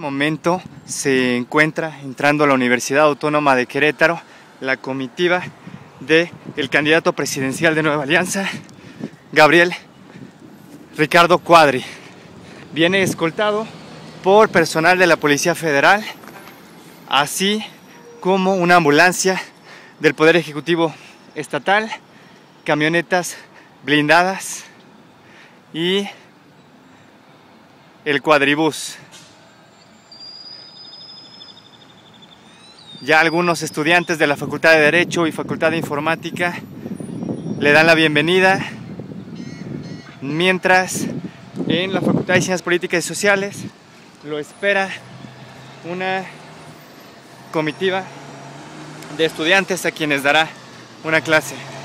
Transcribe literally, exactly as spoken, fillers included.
Momento se encuentra entrando a la Universidad Autónoma de Querétaro la comitiva del candidato presidencial de Nueva Alianza, Gabriel Ricardo Cuadri. Viene escoltado por personal de la Policía Federal, así como una ambulancia del Poder Ejecutivo Estatal, camionetas blindadas y el cuadribús. Ya algunos estudiantes de la Facultad de Derecho y Facultad de Informática le dan la bienvenida, mientras en la Facultad de Ciencias Políticas y Sociales lo espera una comitiva de estudiantes a quienes dará una clase.